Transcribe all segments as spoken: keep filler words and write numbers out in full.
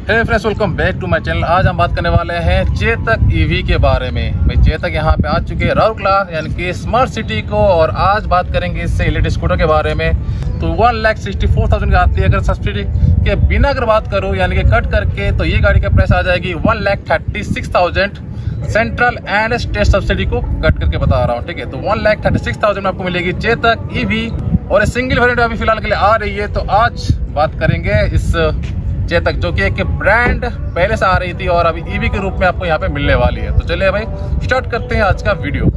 Hey friends, welcome back to my channel. आज हम बात करने वाले हैं चेतक ईवी के बारे में। भाई चेतक यहाँ पे आ चुके हैं राउरकेला यानी कि स्मार्ट सिटी को, और आज बात करेंगे इससे इलेक्ट्रिक स्कूटर के बारे में। तो one lakh sixty four thousand का आती है। अगर सब्सिडी के बिना अगर बात करूँ यानी कि कट करके, तो ये गाड़ी का प्राइस आ जाएगी one lakh thirty six thousand central and state subsidy को कट करके बता रहा हूँ। ठीक है, तो one lakh thirty six thousand में आपको मिलेगी चेतक ईवी, और सिंगल वेरिएंट अभी फिलहाल के लिए आ रही है। तो आज बात करेंगे इस चेतक, जो कि एक ब्रांड पहले से आ रही थी और अभी ईवी के रूप में आपको यहाँ पे मिलने वाली है। तो चलिए भाई स्टार्ट करते हैं आज का वीडियो।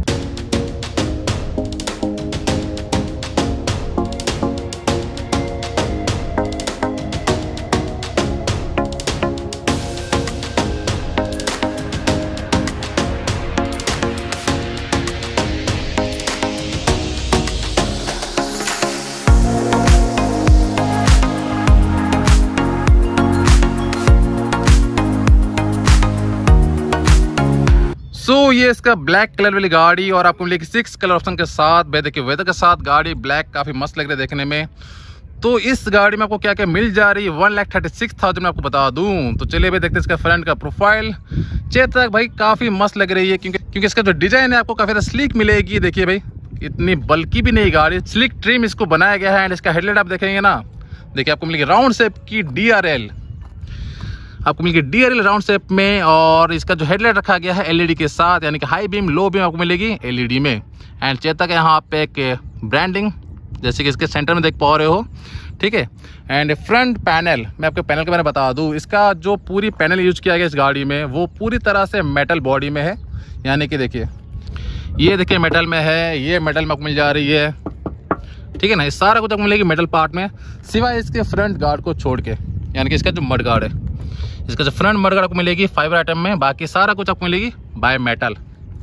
सो so, ये इसका ब्लैक कलर वाली गाड़ी, और आपको मिलेगी सिक्स कलर ऑप्शन के साथ। भाई देखिए वेदर के साथ गाड़ी ब्लैक काफी मस्त लग रही है देखने में। तो इस गाड़ी में आपको क्या क्या मिल जा रही है one lakh thirty six thousand में आपको बता दूं। तो चलिए भाई देखते हैं इसका फ्रंट का प्रोफाइल। चेतक भाई काफी मस्त लग रही है, क्योंकि क्योंकि इसका जो डिजाइन है आपको काफी ज्यादा स्लीक मिलेगी। देखिए भाई इतनी बल्कि भी नहीं गाड़ी, स्लीक ट्रिम इसको बनाया गया है। एंड इसका हेडलाइट आप देखेंगे ना, देखिए आपको मिलेगी राउंड शेप की डी आर एल, आपको मिलेगी D R L round shape में। और इसका जो हेडलाइट रखा गया है एलईडी के साथ, यानी कि हाई बीम लो बीम आपको मिलेगी एलईडी में। एंड चेतक यहाँ पे एक ब्रांडिंग जैसे कि इसके सेंटर में देख पा रहे हो। ठीक है, एंड फ्रंट पैनल, मैं आपको पैनल के बारे में बता दूं, इसका जो पूरी पैनल यूज किया गया इस गाड़ी में वो पूरी तरह से मेटल बॉडी में है। यानी कि देखिए ये देखिए मेटल में है, ये मेटल में आपको मिल जा रही है। ठीक है ना, इस सारा कुछ आपको मिलेगी मेटल पार्ट में, सिवाय इसके फ्रंट गार्ड को छोड़ के, यानी कि इसका जो मड गार्ड है, इसका जो फ्रंट मड गार्ड आपको मिलेगी फाइबर आइटम में। बाकी सारा कुछ आपको मिलेगी बाय मेटल।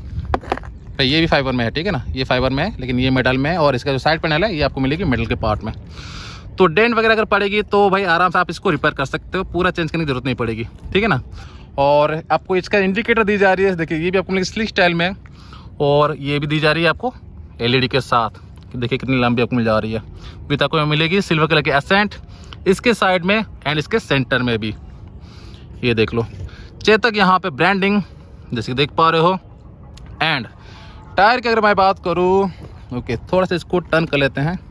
तो ये भी फाइबर में है, ठीक है ना, ये फाइबर में है लेकिन ये मेटल में है। और इसका जो साइड पैनल है ये आपको मिलेगी मेटल के पार्ट में। तो डेंट वगैरह अगर पड़ेगी तो भाई आराम से आप इसको रिपेयर कर सकते हो, पूरा चेंज करने की जरूरत नहीं पड़ेगी। ठीक है ना, और आपको इसका इंडिकेटर दी जा रही है, देखिए ये भी आपको मिलेगी स्लिक स्टाइल में, और ये भी दी जा रही है आपको एलईडी के साथ। देखिए कितनी लंबी आपको मिल जा रही है। विद आपको मिलेगी सिल्वर कलर की एसेंट इसके साइड में एंड इसके सेंटर में भी, ये देख लो चेतक यहाँ पे ब्रांडिंग जैसे देख पा रहे हो। एंड टायर की अगर मैं बात करूँ, ओके थोड़ा सा इसको टर्न कर लेते हैं।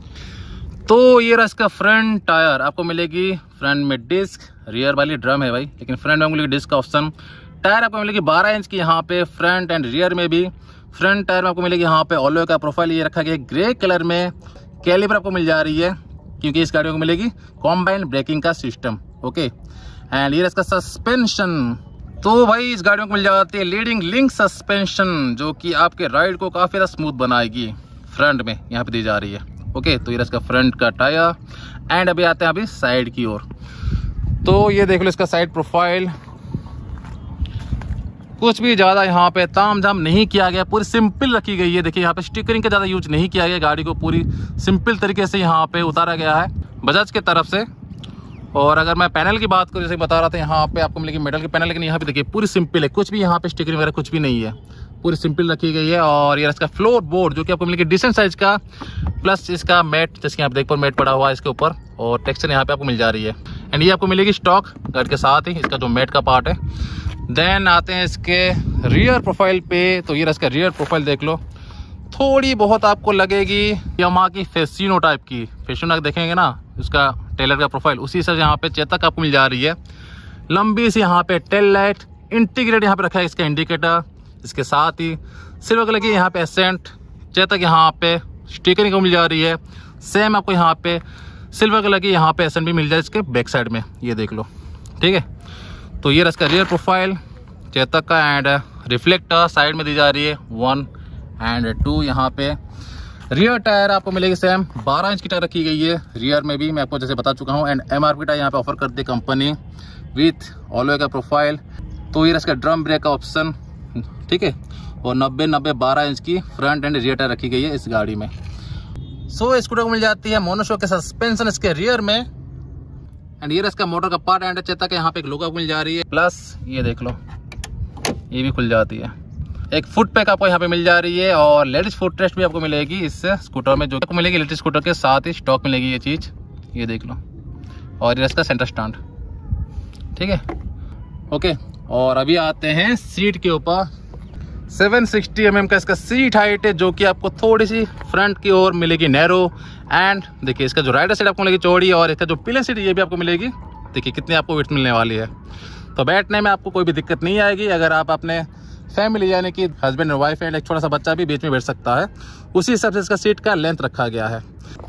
तो ये रहा इसका फ्रंट टायर, आपको मिलेगी फ्रंट में डिस्क, रियर वाली ड्रम है भाई, लेकिन फ्रंट में मिलेगी डिस्क का ऑप्शन। टायर आपको मिलेगी बारह इंच की यहाँ पे फ्रंट एंड रियर में भी। फ्रंट टायर में आपको मिलेगी यहाँ पे ऑलो का प्रोफाइल ये रखा गया ग्रे कलर में। कैलिपर आपको मिल जा रही है, क्योंकि इस गाड़ी को मिलेगी कॉम्बाइंड ब्रेकिंग का सिस्टम। ओके, एंड ये इसका सस्पेंशन, तो भाई इस गाड़ियों को मिल जाती है लीडिंग लिंक सस्पेंशन, जो कि आपके राइड को काफी ज्यादा स्मूथ बनाएगी। फ्रंट में यहाँ पे दी जा रही है। ओके, तो ये इसका फ्रंट का टायर। एंड अभी आते हैं अभी साइड की ओर। तो ये देख लो इसका साइड प्रोफाइल, कुछ भी ज्यादा यहाँ पे ताम झाम नहीं किया गया, पूरी सिंपल रखी गई है। देखिए यहाँ पे स्टिकरिंग का ज्यादा यूज नहीं किया गया, गाड़ी को पूरी सिंपल तरीके से यहाँ पे उतारा गया है बजाज के तरफ से। और अगर मैं पैनल की बात करूँ, जैसे बता रहा था यहाँ पे आपको मिलेगी मेटल की पैनल, लेकिन यहाँ पे देखिए पूरी सिंपल है, कुछ भी यहाँ पे स्टिकरिंग वगैरह कुछ भी नहीं है, पूरी सिंपल रखी गई है। और ये इसका फ्लोर बोर्ड जो कि आपको मिलेगी डिसेंट साइज का, प्लस इसका मैट जैसे यहाँ पे देख पर मैट पड़ा हुआ है इसके ऊपर, और टेक्सचर यहाँ पे आपको मिल जा रही है। एंड ये आपको मिलेगी स्टॉक गार्ड के साथ ही इसका जो मैट का पार्ट है। देन आते हैं इसके रियर प्रोफाइल पे। तो ये इसका रियर प्रोफाइल देख लो, थोड़ी बहुत आपको लगेगी यामाहा की फेसिनो टाइप की, फेसिनो देखेंगे ना उसका टेलर का प्रोफाइल, उसी से यहाँ पे चेतक आपको मिल जा रही है। लंबी सी यहाँ पे टेल लाइट इंटीग्रेटेड यहाँ पे रखा है इसका इंडिकेटर, इसके साथ ही सिल्वर कलर की यहाँ पे एसेंट। चेतक यहाँ पे स्टिकरिंग को मिल जा रही है, सेम आपको यहाँ पे सिल्वर कलर की यहाँ पे एसेंट भी मिल जाए इसके बैक साइड में, ये देख लो। ठीक है, तो ये इसका रियर प्रोफाइल चेतक का। एंड रिफ्लेक्टर साइड में दी जा रही है वन एंड टू। यहाँ पे रियर टायर आपको मिलेगी सेम बारह इंच की टायर रखी गई है रियर में भी, मैं आपको जैसे बता चुका हूँ। एंड एमआरपी टायर यहाँ पे ऑफर करती है कंपनी विथ ऑलो का प्रोफाइल। तो ये इसका ड्रम ब्रेक का ऑप्शन, ठीक है, और नब्बे नब्बे बारह इंच की फ्रंट एंड रियर टायर रखी गई है इस गाड़ी में। सो स्कूटर को मिल जाती है मोनोशॉक के सस्पेंशन इसके रियर में। एंड ये इसका मोटर का पार्ट एंड चेतक यहाँ पे एक लोगो मिल जा रही है, प्लस ये देख लो ये भी खुल जाती है। एक फुट पैक आपको यहाँ पे मिल जा रही है, और लेडीज फुट रेस्ट भी आपको मिलेगी इस स्कूटर में, जो आपको मिलेगी इलेक्ट्रिक स्कूटर के साथ ही स्टॉक मिलेगी ये चीज, ये देख लो। और ये इसका सेंटर स्टैंड, ठीक है, ओके। और अभी आते हैं सीट के ऊपर। सेवन सिक्सटी एम एम का इसका सीट हाइट है, जो कि आपको थोड़ी सी फ्रंट की ओर मिलेगी नैरो। एंड देखिए इसका जो राइडर सीट आपको मिलेगी चौड़ी, और इसका जो पिलर सीट ये भी आपको मिलेगी, देखिए कितनी आपको विड्थ मिलने वाली है। तो बैठने में आपको कोई भी दिक्कत नहीं आएगी। अगर आप अपने फैमिली यानी कि हस्बैंड और वाइफ एंड एक छोटा सा बच्चा भी बीच में बैठ सकता है, उसी हिसाब से इसका सीट का लेंथ रखा गया है।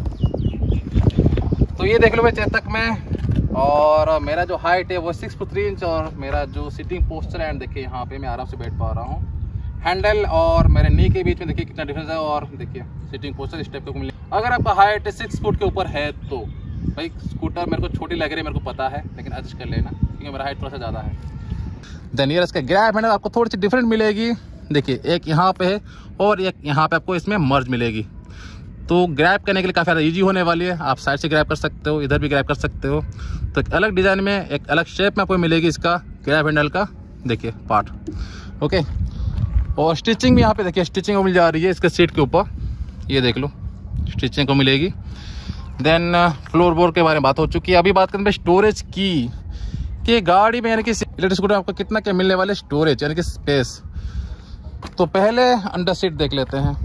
तो ये देख लो भाई चेतक में, और मेरा जो हाइट है वो सिक्स फुट थ्री इंच, और मेरा जो सिटिंग पोस्चर है, एंड देखिए यहाँ पे मैं आराम से बैठ पा रहा हूँ। हैंडल और मेरे नी के बीच में देखिए कितना डिफरेंस है, और देखिए सिटिंग पोस्चर इस टाइप का मिले। अगर आपका हाइट सिक्स फुट के ऊपर है तो भाई स्कूटर मेरे को छोटी लग रही है, मेरे को पता है, लेकिन एडजस्ट कर लेना क्योंकि मेरा हाइट थोड़ा सा ज़्यादा है। देन ये इसका ग्रैब हैंडल आपको थोड़ी सी डिफरेंट मिलेगी। देखिए एक यहाँ पे है और एक यहाँ पे आपको इसमें मर्ज मिलेगी। तो ग्रैब करने के लिए काफ़ी ज़्यादा ईजी होने वाली है। आप साइड से ग्रैब कर सकते हो, इधर भी ग्रैब कर सकते हो। तो एक अलग डिज़ाइन में, एक अलग शेप में आपको मिलेगी इसका ग्रैब हैंडल का देखिए पार्ट, ओके। और स्टिचिंग भी यहाँ पे देखिए स्टिचिंग को मिल जा रही है इसके सीट के ऊपर, ये देख लो स्टिचिंग को मिलेगी। देन फ्लोर बोर्ड के बारे में बात हो चुकी है। अभी बात करें स्टोरेज की, कि गाड़ी में यानी कि इलेक्ट्रिक स्कूटर आपको कितना क्या मिलने वाले स्टोरेज यानी कि स्पेस। तो पहले अंडर सीट देख लेते हैं।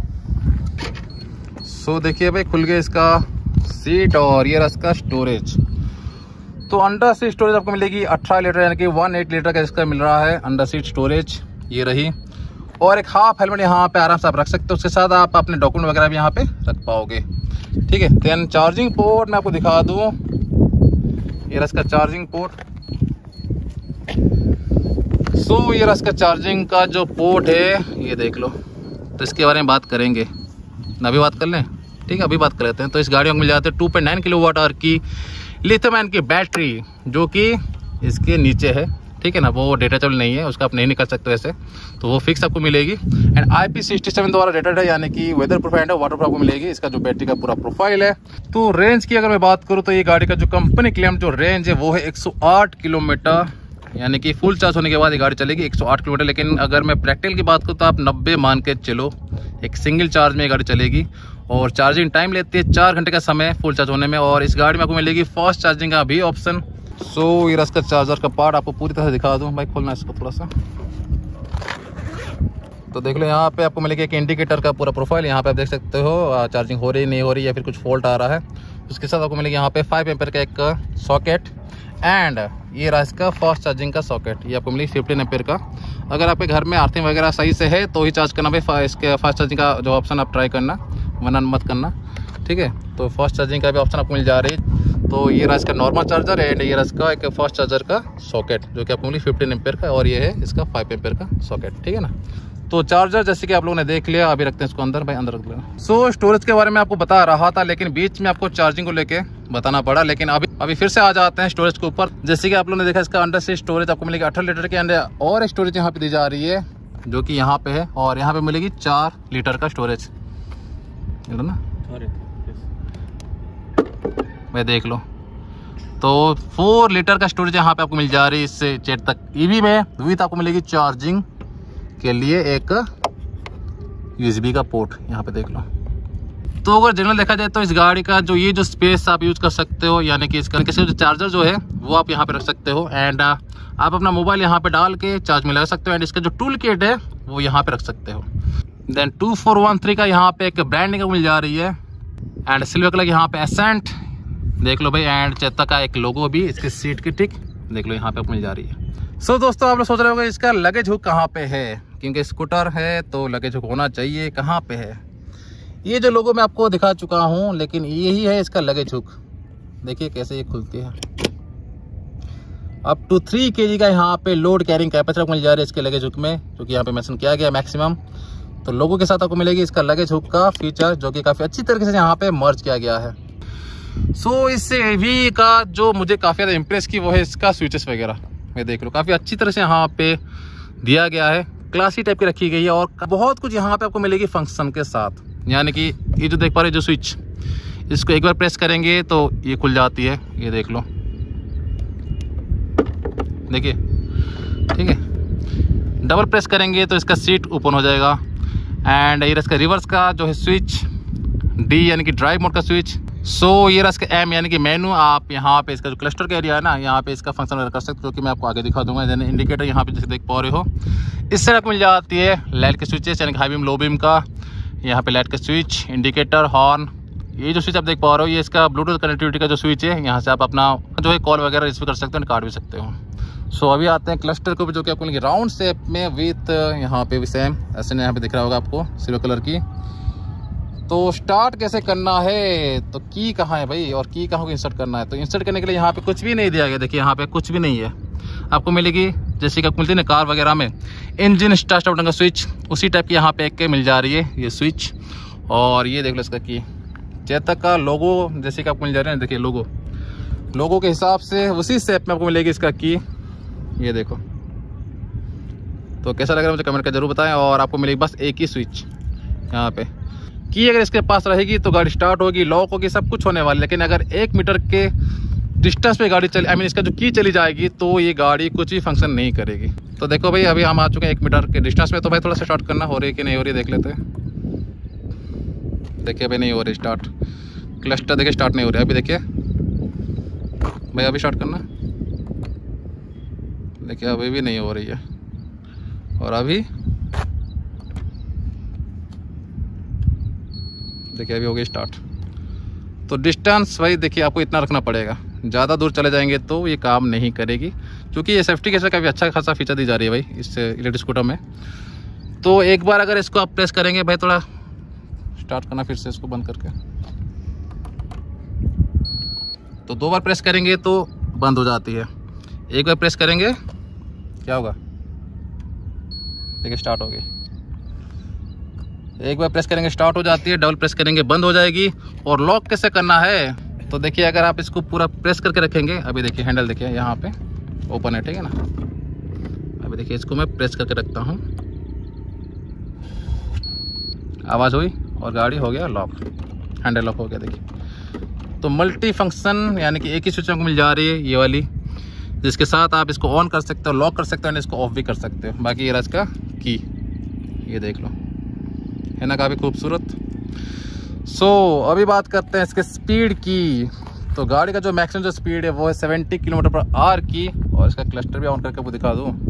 सो देखिए भाई खुल गया इसका सीट, और ये रहा इसका स्टोरेज। तो अंडर सीट स्टोरेज आपको मिलेगी अठारह लीटर यानी कि अठारह लीटर का इसका मिल रहा है अंडर सीट स्टोरेज, ये रही। और एक हाफ हेलमेट यहाँ पे आराम से आप रख सकते हो, उसके साथ आप अपने डॉक्यूमेंट वगैरह भी यहाँ पे रख पाओगे, ठीक है। देन चार्जिंग पोर्ट मैं आपको दिखा दूँ, ये रहा इसका चार्जिंग पोर्ट। सो so, ये रहा इसका चार्जिंग का जो पोर्ट है, ये देख लो। तो इसके बारे में बात करेंगे ना, अभी बात कर लें, ठीक है अभी बात कर लेते हैं। तो इस गाड़ी में मिल जाते हैं two point nine kilowatt hour की लिथियम आयन की बैटरी, जो कि इसके नीचे है, ठीक है ना। वो डिटैचेबल नहीं है, उसका आप नहीं निकल सकते ऐसे, तो वो फिक्स आपको मिलेगी। And I P sixty seven द्वारा रेटेड है, यानी कि weather proof and water proof आपको मिलेगी। इसका जो बैटरी का पूरा प्रोफाइल है। तो रेंज की अगर मैं बात करूँ तो ये गाड़ी का जो कंपनी क्लेम जो रेंज है वो है एक सौ आठ किलोमीटर, यानी कि फुल चार्ज होने के बाद ये गाड़ी चलेगी एक सौ आठ किलोमीटर। लेकिन अगर मैं प्रैक्टिकल की बात करूँ तो आप नब्बे मान के चलो, एक सिंगल चार्ज में ये गाड़ी चलेगी। और चार्जिंग टाइम लेती है चार घंटे का समय फुल चार्ज होने में, और इस गाड़ी में आपको मिलेगी फास्ट चार्जिंग का भी ऑप्शन। सो so, ये इसका चार्जर का पार्ट आपको पूरी तरह से दिखा दूँ भाई, खोलना इसको थोड़ा सा। तो देख लो यहाँ पे आपको मिलेगा एक इंडिकेटर का पूरा प्रोफाइल, यहाँ पे आप देख सकते हो चार्जिंग हो रही नहीं हो रही या फिर कुछ फॉल्ट आ रहा है। उसके साथ आपको मिलेगा यहाँ पे फाइव एम्पेयर का एक सॉकेट, एंड ये रहा इसका फास्ट चार्जिंग का सॉकेट, ये आपको मिलेगी फिफ्टीन एम्पेयर का। अगर आपके घर में अर्थिंग वगैरह सही से है तो ही चार्ज करना भाई, इसके फास्ट चार्जिंग का जो ऑप्शन आप ट्राई करना, वरना मत करना, ठीक है। तो फास्ट चार्जिंग का भी ऑप्शन आपको मिल जा रही है। तो ये रहा इसका नॉर्मल चार्जर, एंड ये रहा इसका एक फास्ट चार्जर का सॉकेट, जो कि आपको मिली फिफ्टीन एम्पेयर का, और ये है इसका फाइव एम्पेयर का सॉकेट, ठीक है ना। तो चार्जर जैसे कि आप लोगों ने देख लिया, अभी रखते हैं इसको अंदर भाई, अंदर रख लेना। सो स्टोरेज के बारे में आपको बता रहा था, लेकिन बीच में आपको चार्जिंग को लेके बताना पड़ा। लेकिन अभी अभी फिर से आ जाते हैं स्टोरेज के ऊपर। जैसे कि आप लोगों ने देखा इसका अंडर से स्टोरेज आपको मिलेगी अठारह लीटर के अंदर, और स्टोरेज यहाँ पे दी जा रही है जो कि यहाँ पे है, और यहाँ पे मिलेगी चार लीटर का स्टोरेज, ना भाई देख लो। तो फोर लीटर का स्टोरेज यहाँ पे आपको मिल जा रही है इससे चेट तक ईवी में, विथ आपको मिलेगी चार्जिंग के लिए एक यूएसबी का पोर्ट, यहाँ पे देख लो। तो अगर जनरल देखा जाए तो इस गाड़ी का जो ये जो स्पेस आप यूज कर सकते हो, यानी कि इसका किसी जो चार्जर जो है वो आप यहाँ पे रख सकते हो, एंड आप अपना मोबाइल यहाँ पे डाल के चार्ज में लगा सकते हो, एंड इसका जो टूल किट है वो यहाँ पे रख सकते हो। Then two four one three का यहाँ पे एक ब्रांडिंग मिल जा रही है, एंड सिल्वर कलर यहाँ पे एसेंट देख लो भाई, एंड चेता का एक लोगो भी इसके सीट की टिक देख लो यहाँ पे मिल जा रही है। सो so, दोस्तों आप लोग सोच रहे होंगे इसका लगेज हुक कहाँ पे है, क्योंकि स्कूटर है तो लगेज हुक होना चाहिए, कहाँ पे है। ये जो लोगो मैं आपको दिखा चुका हूँ, लेकिन यही है इसका लगेज हुक। देखिए कैसे ये खुलती है। अप टू थ्री के जी का यहाँ पे लोड कैरिंग कैपेसिटी मिल जा रही है इसके लगेज हुक में, जो कि यहाँ पे मेंशन किया गया मैक्सिमम। तो लोगों के साथ आपको मिलेगी इसका लगेज हुक का फीचर, जो कि काफ़ी अच्छी तरीके से यहाँ पे मर्ज किया गया है। सो so, इससे भी का जो मुझे काफ़ी ज़्यादा इम्प्रेस की वो है इसका स्विचेस वगैरह। मैं देख लो काफ़ी अच्छी तरह से यहाँ पे दिया गया है, क्लासी टाइप की रखी गई है, और बहुत कुछ यहाँ पे आपको मिलेगी फंक्शन के साथ। यानी कि ये जो देख पा रहे जो स्विच, इसको एक बार प्रेस करेंगे तो ये खुल जाती है, ये देख लो, देखिए ठीक है। डबल प्रेस करेंगे तो इसका सीट ओपन हो जाएगा, एंड ये इसका रिवर्स का जो है स्विच डी यानी कि ड्राइव मोड का स्विच, सो so, ये रहा इसका एम यानी कि मेनू। आप यहाँ पे इसका जो क्लस्टर का एरिया है ना, यहाँ पे इसका फंक्शन कर सकते हो, जो कि मैं आपको आगे दिखा दूंगा। यानी इंडिकेटर यहाँ पे जैसे देख पा रहे हो, इस तरह मिल जाती है लाइट के स्विचेस, यानी कि हाई बीम लो बीम का। यहाँ पे लाइट का स्विच, इंडिकेटर, हॉर्न। ये जो स्विच आप देख पा रहे हो, ये इसका ब्लूटूथ कनेक्टिविटी का जो स्विच है। यहाँ से आप अपना जो है कॉल वगैरह रिसीव कर सकते हो, काट भी सकते हो। सो so, अभी आते हैं क्लस्टर को, जो कि आपको राउंड शेप में विथ यहाँ पे भी सेम ऐसे यहाँ पे दिख रहा होगा आपको सिल्वर कलर की। तो स्टार्ट कैसे करना है, तो की कहाँ है भाई, और की कहाँ को इंसर्ट करना है। तो इंसर्ट करने के लिए यहाँ पे कुछ भी नहीं दिया गया। देखिए यहाँ पे कुछ भी नहीं है। आपको मिलेगी जैसे कि मिलती है ना कार वगैरह में इंजन स्टार्ट स्टॉप बटन का स्विच, उसी टाइप की यहाँ पे एक के मिल जा रही है ये स्विच। और ये देख लो इसका की चेतक का लोगो जैसे कि आपको मिल जा रहा है। देखिए लोगो लोगो के हिसाब से उसी शेप में आपको मिलेगी इसका की। ये देखो, तो कैसा लग रहा है मुझे कमेंट कर जरूर बताएं। और आपको मिलेगी बस एक ही स्विच यहाँ पे। की अगर इसके पास रहेगी तो गाड़ी स्टार्ट होगी, लॉक होगी, सब कुछ होने वाली। लेकिन अगर एक मीटर के डिस्टेंस पे गाड़ी चली, आई मीन इसका जो की चली जाएगी, तो ये गाड़ी कुछ भी फंक्शन नहीं करेगी। तो देखो भाई, अभी हम आ चुके हैं एक मीटर के डिस्टेंस में। तो भाई थोड़ा सा स्टार्ट करना हो रही है कि नहीं हो रही है देख लेते हैं। देखिए भाई नहीं हो रही स्टार्ट, क्लस्टर देखिए स्टार्ट नहीं हो रही। अभी देखिए भाई, अभी स्टार्ट करना, देखिए अभी भी नहीं हो रही है। और अभी देखिए अभी हो गई स्टार्ट। तो डिस्टेंस भाई देखिए आपको इतना रखना पड़ेगा, ज़्यादा दूर चले जाएंगे तो ये काम नहीं करेगी। क्योंकि ये सेफ्टी के साथ काफ़ी अच्छा खासा फीचर दी जा रही है भाई इस इलेक्ट्रिक स्कूटर में। तो एक बार अगर इसको आप प्रेस करेंगे भाई, थोड़ा स्टार्ट करना फिर से इसको बंद करके, तो दो बार प्रेस करेंगे तो बंद हो जाती है। एक बार प्रेस करेंगे क्या होगा, देखिए स्टार्ट हो गई। एक बार प्रेस करेंगे स्टार्ट हो जाती है, डबल प्रेस करेंगे बंद हो जाएगी। और लॉक कैसे करना है, तो देखिए अगर आप इसको पूरा प्रेस करके रखेंगे, अभी देखिए हैंडल देखिए यहाँ पे ओपन है, ठीक है ना। अभी देखिए इसको मैं प्रेस करके रखता हूँ, आवाज़ हुई और गाड़ी हो गया लॉक, हैंडल लॉक हो गया। देखिए तो मल्टी फंक्शन यानी कि एक ही स्विच को मिल जा रही है ये वाली, जिसके साथ आप इसको ऑन कर सकते हो, लॉक कर सकते हो, इसको ऑफ भी कर सकते हो। बाकी ये रहा इसका की, ये देख लो, है ना काफ़ी खूबसूरत। सो so, अभी बात करते हैं इसके स्पीड की। तो गाड़ी का जो मैक्सिमम जो स्पीड है वो है सत्तर किलोमीटर पर आवर की। और इसका क्लस्टर भी ऑन करके आपको दिखा दूँ।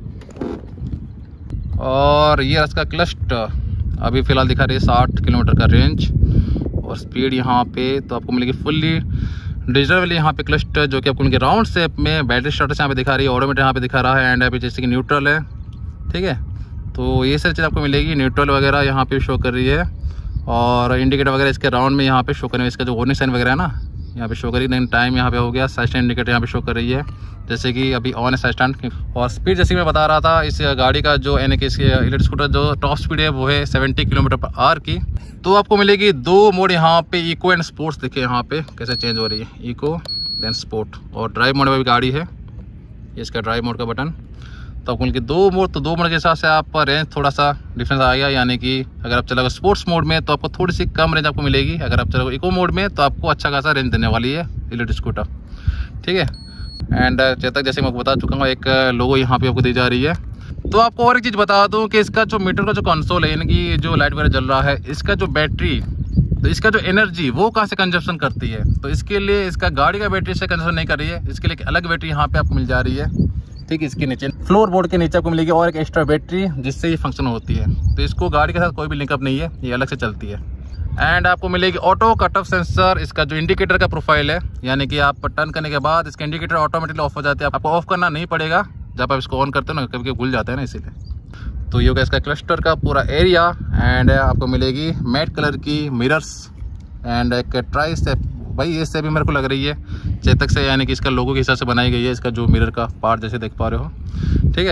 और ये इसका क्लस्टर अभी फ़िलहाल दिखा रही है साठ किलोमीटर का रेंज। और स्पीड यहाँ पे तो आपको मिलेगी फुल्ली डिजिटल वाली यहाँ पे क्लस्टर, जो कि आपको मिलेगी राउंड शेप में। बैटरी स्टार्टस यहाँ पे दिखा रही है, ऑटोमेटिक यहाँ पे दिखा रहा है, एंड अभी जैसे कि न्यूट्रल है, ठीक है। तो ये सारी चीज़ आपको मिलेगी, न्यूट्रल वगैरह यहाँ पे शो कर रही है। और इंडिकेटर वगैरह इसके राउंड में यहाँ पे शो करें, इसका जो वार्निंग साइन वगैरह है ना यहाँ पे शो करी। देन टाइम यहाँ पे हो गया, साइड स्टैंड इंडिकेटर यहाँ पे शो कर रही है, जैसे कि अभी ऑन है साइड स्टैंड। और स्पीड जैसे मैं बता रहा था, इस गाड़ी का जो यानी कि इसके इलेक्ट्रिक स्कूटर जो टॉप स्पीड है वो है सत्तर किलोमीटर पर आवर की। तो आपको मिलेगी दो मोड यहाँ पे, इको एंड स्पोर्ट्स। देखिए यहाँ पे कैसे चेंज हो रही है, इको देन स्पोर्ट। और ड्राइव मोड में भी गाड़ी है, ये इसका ड्राइव मोड का बटन। तो आपको मिलेगी दो मोड, तो दो मोड के हिसाब से आपका रेंज थोड़ा सा डिफरेंस आएगा। यानी कि अगर आप चलोगे स्पोर्ट्स मोड में तो आपको थोड़ी सी कम रेंज आपको मिलेगी, अगर आप चलोगे इको मोड में तो आपको अच्छा खासा रेंज देने वाली है इलेक्ट्रिक स्कूटर, ठीक है। एंड चेतक जैसे मैं बता चुका हूँ, एक लोगो यहाँ पे आपको दी जा रही है। तो आपको और एक चीज़ बता दूँ कि इसका जो मीटर का जो कंसोल है, यानी कि जो लाइट वगैरह जल रहा है, इसका जो बैटरी, तो इसका जो एनर्जी वो कहाँ से कंजप्शन करती है, तो इसके लिए इसका गाड़ी का बैटरी से कंजप्शन नहीं कर रही है। इसके लिए एक अलग बैटरी यहाँ पे आपको मिल जा रही है, ठीक है। इसके नीचे फ्लोर बोर्ड के नीचे आपको मिलेगी और एक एक्स्ट्रा बैटरी, जिससे ये फंक्शन होती है। तो इसको गाड़ी के साथ कोई भी लिंकअप नहीं है, ये अलग से चलती है। एंड आपको मिलेगी ऑटो कट ऑफ सेंसर। इसका जो इंडिकेटर का प्रोफाइल है, यानी कि आप टर्न करने के बाद इसका इंडिकेटर ऑटोमेटिकली ऑफ हो जाती है, आपको ऑफ करना नहीं पड़ेगा जब आप इसको ऑन करते हो ना, कभी कभी भूल जाते हैं ना, इसीलिए। तो ये होगा इसका क्लस्टर का पूरा एरिया। एंड आपको मिलेगी मैट कलर की मिरर्स एंड एक ट्राई से भाई, ये से भी मेरे को लग रही है चेतक से, यानी कि इसका लोगो के हिसाब से बनाई गई है। इसका जो मिरर का पार्ट जैसे देख पा रहे हो, ठीक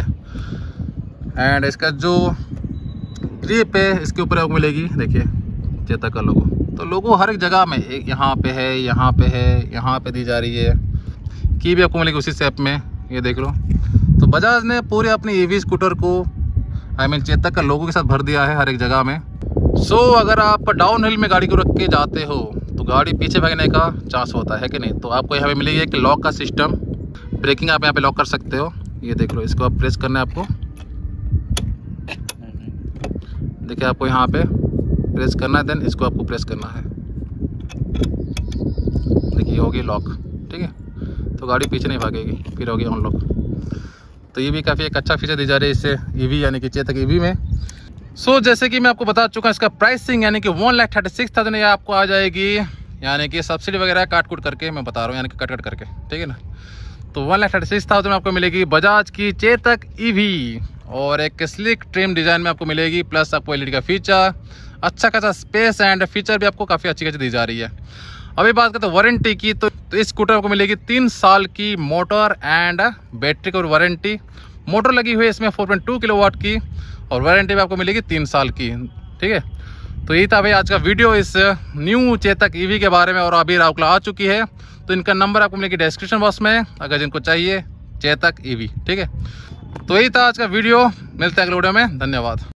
है। एंड इसका जो ग्रिप है, इसके ऊपर आपको मिलेगी देखिए चेतक का लोगो। तो लोगो हर एक जगह में, एक यहाँ पे है, यहाँ पे है, यहाँ पे दी जा रही है। की भी आपको मिलेगी उसी शेप में, ये देख लो। तो बजाज ने पूरे अपनी ईवी स्कूटर को आई मीन चेतक का लोगो के साथ भर दिया है हर एक जगह में। सो so, अगर आप डाउन हिल में गाड़ी को रख के जाते हो तो गाड़ी पीछे भागने का चांस होता है कि नहीं। तो आपको यहाँ पे मिलेगी एक लॉक का सिस्टम, ब्रेकिंग आप यहाँ पे लॉक कर सकते हो। ये देख लो, इसको आप प्रेस करना है आपको, देखिए आपको यहाँ पे प्रेस करना है, देन इसको आपको प्रेस करना है। होगी लॉक, ठीक है, तो गाड़ी पीछे नहीं भागेगी, फिर होगी ऑन लॉक। तो ये भी काफ़ी एक अच्छा फीचर दी जा रही है इससे ईवी यानी कि चेतक ईवी में। सो so, जैसे कि मैं आपको बता चुका हूँ इसका प्राइसिंग यानी कि one lakh thirty six thousand ये आपको आ जाएगी, यानी कि सब्सिडी वगैरह काट कूट करके मैं बता रहा हूँ, यानी कि कट कट करके, ठीक है ना। तो one lakh thirty six thousand में आपको मिलेगी बजाज की चेतक ईवी और एक स्लिक ट्रिम डिज़ाइन में आपको मिलेगी, प्लस आपको एलईडी का फीचर, अच्छा खासा स्पेस एंड फीचर भी आपको काफ़ी अच्छी अच्छी दी जा रही है। अभी बात करते हैं वारंटी की, तो, तो इस स्कूटर आपको मिलेगी तीन साल की मोटर एंड बैटरी की वारंटी। मोटर लगी हुई है इसमें फोर पॉइंट टू किलोवाट की और वारंटी भी आपको मिलेगी तीन साल की, ठीक है। तो यही था भाई आज का वीडियो इस न्यू चेतक ईवी के बारे में, और अभी राउकला आ चुकी है, तो इनका नंबर आपको मिलेगी डिस्क्रिप्शन बॉक्स में अगर जिनको चाहिए चेतक ईवी, ठीक है। तो यही था आज का वीडियो, मिलते हैं अगले वीडियो में, धन्यवाद।